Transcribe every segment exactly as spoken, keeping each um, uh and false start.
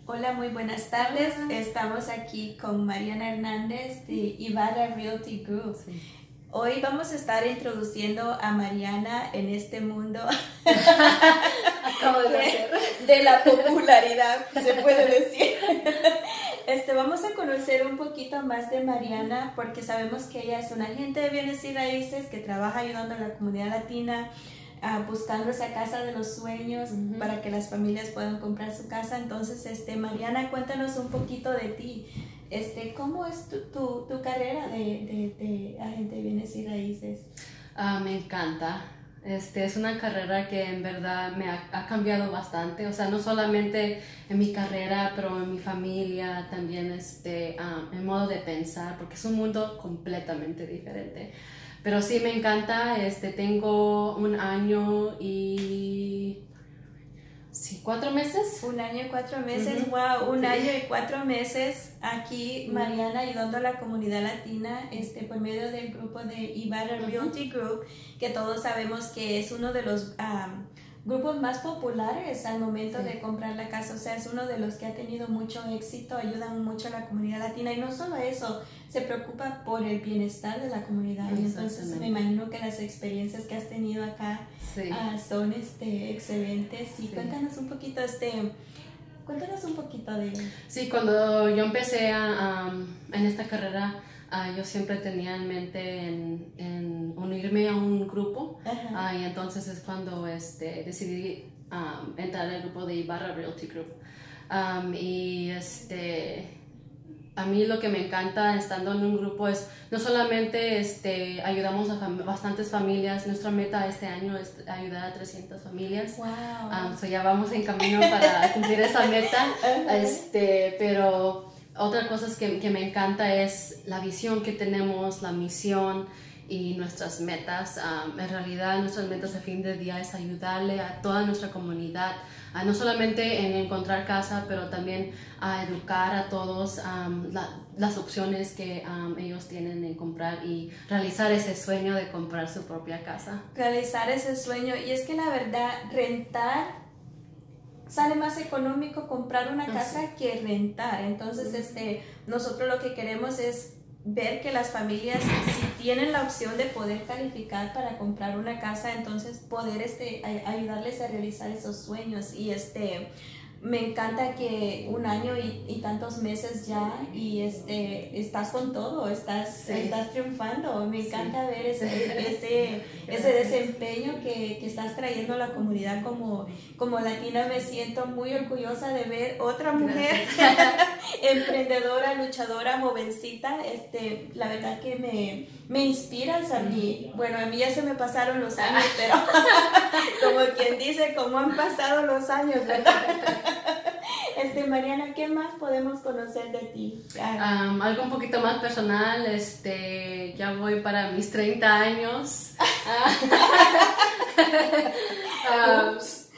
Hola, muy buenas tardes. Hola. Estamos aquí con Mariana Hernández de Ibarra Realty Group. Sí. Hoy vamos a estar introduciendo a Mariana en este mundo Acabo de, hacer. de la popularidad, se puede decir. Este, vamos a conocer un poquito más de Mariana porque sabemos que ella es una agente de bienes y raíces que trabaja ayudando a la comunidad latina, Uh, buscando esa casa de los sueños uh-huh. para que las familias puedan comprar su casa. Entonces, este, Mariana, cuéntanos un poquito de ti. Este, ¿Cómo es tu, tu, tu carrera de, de, de agente de bienes y raíces? Uh, me encanta. Este, es una carrera que en verdad me ha, ha cambiado bastante. O sea, no solamente en mi carrera, pero en mi familia, también este, um, el modo de pensar, porque es un mundo completamente diferente. Pero sí me encanta, este, tengo un año y sí, cuatro meses. Un año y cuatro meses, uh-huh. Wow, un sí. año y cuatro meses aquí, uh-huh. Mariana, ayudando a la comunidad latina este, por medio del grupo de Ibarra uh-huh. Realty Group, que todos sabemos que es uno de los um, grupos más populares al momento sí. de comprar la casa. O sea, es uno de los que ha tenido mucho éxito, ayudan mucho a la comunidad latina y no solo eso, se preocupa por el bienestar de la comunidad. Y entonces me imagino que las experiencias que has tenido acá sí. uh, son este, excelentes. Y sí. cuéntanos un poquito, este, cuéntanos un poquito de... Sí, cuando yo empecé a, um, en esta carrera, uh, yo siempre tenía en mente en, en unirme a un grupo. Uh, y entonces es cuando este, decidí um, entrar al grupo de Ibarra Realty Group. Um, y este... A mí lo que me encanta estando en un grupo es no solamente este, ayudamos a fam bastantes familias, nuestra meta este año es ayudar a trescientas familias. Wow. Um, so ya vamos en camino para cumplir esa meta, este, pero otra cosa que, que me encanta es la visión que tenemos, la misión y nuestras metas. Um, en realidad nuestras metas a fin de día es ayudarle a toda nuestra comunidad, uh, no solamente en encontrar casa, pero también a educar a todos um, la, las opciones que um, ellos tienen en comprar y realizar ese sueño de comprar su propia casa. Realizar ese sueño, y es que la verdad, rentar sale más económico comprar una casa sí. que rentar. Entonces, uh-huh. este, nosotros lo que queremos es ver que las familias, si tienen la opción de poder calificar para comprar una casa, entonces poder este, ayudarles a realizar esos sueños. Y este, me encanta que un año y, y tantos meses ya y este, estás con todo, estás, sí. estás triunfando. Me encanta sí. ver ese, ese, ese desempeño que, que estás trayendo a la comunidad. Como, como latina me siento muy orgullosa de ver otra mujer emprendedora, luchadora, jovencita. Este, la verdad que me, me inspiras a mí. Bueno, a mí ya se me pasaron los años, pero como quien dice, cómo han pasado los años, ¿verdad? Este, Mariana, ¿qué más podemos conocer de ti? Um, algo un poquito más personal, este, ya voy para mis treinta años. um,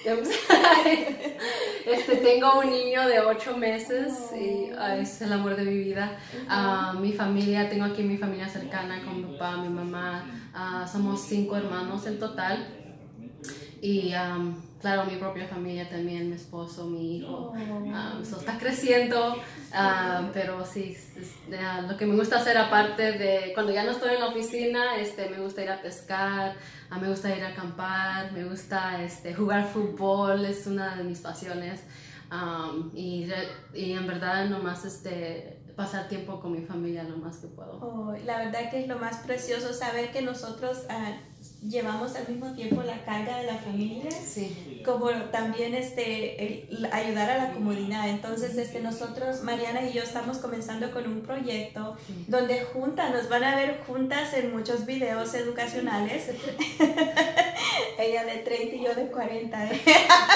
este, tengo un niño de ocho meses y uh, es el amor de mi vida. Uh, mi familia, tengo aquí mi familia cercana con mi papá, mi mamá, uh, somos cinco hermanos en total. Y um, claro, mi propia familia también, mi esposo, mi hijo, um, so está creciendo, uh, pero sí, es, es, uh, lo que me gusta hacer aparte de cuando ya no estoy en la oficina, este, me gusta ir a pescar, uh, me gusta ir a acampar, me gusta este, jugar fútbol, es una de mis pasiones, um, y, y en verdad nomás este, pasar tiempo con mi familia lo más que puedo. Oh, la verdad que es lo más precioso saber que nosotros uh, llevamos al mismo tiempo la carga de la familia, sí. como también este, el, ayudar a la comunidad. Entonces este, nosotros, Mariana y yo, estamos comenzando con un proyecto sí. donde juntas, nos van a ver juntas en muchos videos educacionales. Ella de treinta y yo de cuarenta. ¿eh?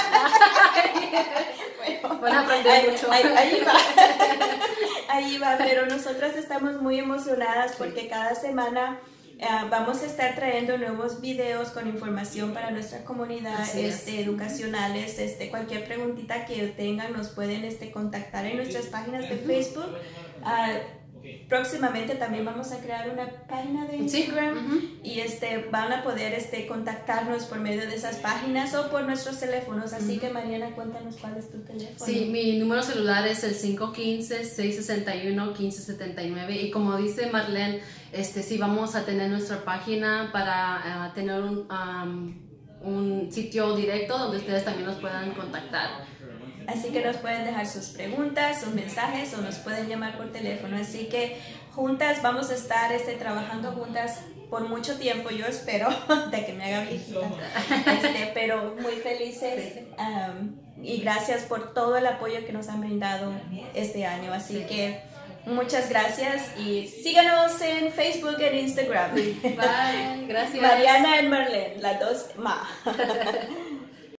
Bueno, van a aprender ahí, mucho. Ahí, ahí va. Ahí va, pero nosotras estamos muy emocionadas porque cada semana uh, vamos a estar trayendo nuevos videos con información para nuestra comunidad, este, educacionales. Este, cualquier preguntita que tengan nos pueden este, contactar en nuestras páginas de Facebook. Uh, próximamente también vamos a crear una página de Instagram, sí. uh-huh. y este, van a poder este, contactarnos por medio de esas páginas o por nuestros teléfonos. Así uh-huh. que Mariana, cuéntanos cuál es tu teléfono. Sí, mi número celular es el cinco uno cinco, seis seis uno, uno cinco siete nueve y como dice Marlene, este, sí vamos a tener nuestra página para uh, tener un, um, un sitio directo donde ustedes también nos puedan contactar. Así que nos pueden dejar sus preguntas, sus mensajes o nos pueden llamar por teléfono. Así que juntas vamos a estar este, trabajando juntas por mucho tiempo, yo espero, de que me haga viejita. Este, pero muy felices um, y gracias por todo el apoyo que nos han brindado este año. Así que muchas gracias y síganos en Facebook e Instagram. Bye, gracias. Mariana y Marlene, las dos ma.